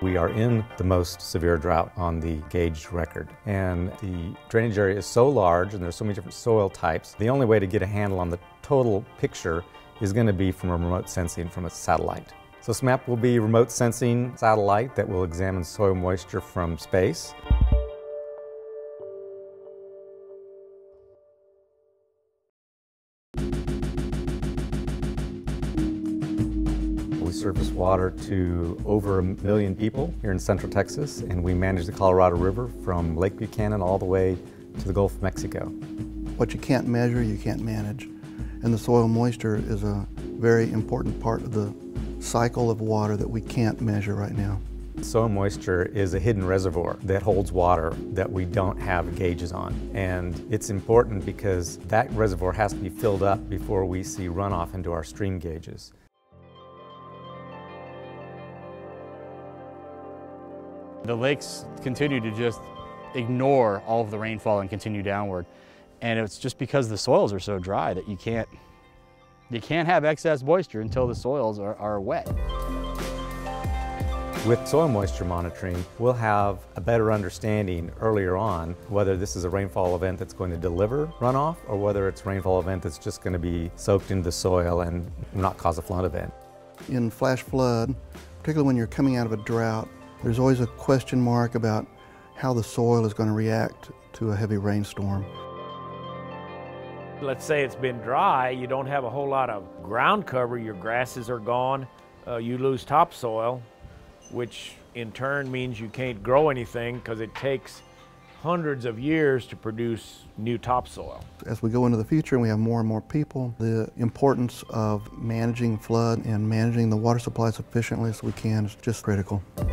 We are in the most severe drought on the gauged record, and the drainage area is so large and there's so many different soil types. The only way to get a handle on the total picture is going to be from a remote sensing from a satellite. So SMAP will be a remote sensing satellite that will examine soil moisture from space. We surface water to over 1 million people here in Central Texas, and we manage the Colorado River from Lake Buchanan all the way to the Gulf of Mexico. What you can't measure, you can't manage. And the soil moisture is a very important part of the cycle of water that we can't measure right now. Soil moisture is a hidden reservoir that holds water that we don't have gauges on. And it's important because that reservoir has to be filled up before we see runoff into our stream gauges. The lakes continue to just ignore all of the rainfall and continue downward. And it's just because the soils are so dry that you can't have excess moisture until the soils are wet. With soil moisture monitoring, we'll have a better understanding earlier on whether this is a rainfall event that's going to deliver runoff or whether it's a rainfall event that's just going to be soaked into the soil and not cause a flood event. In flash flood, particularly when you're coming out of a drought, there's always a question mark about how the soil is going to react to a heavy rainstorm. Let's say it's been dry, you don't have a whole lot of ground cover, your grasses are gone, you lose topsoil, which in turn means you can't grow anything because it takes hundreds of years to produce new topsoil. As we go into the future and we have more and more people, the importance of managing flood and managing the water supply as efficiently as we can is just critical.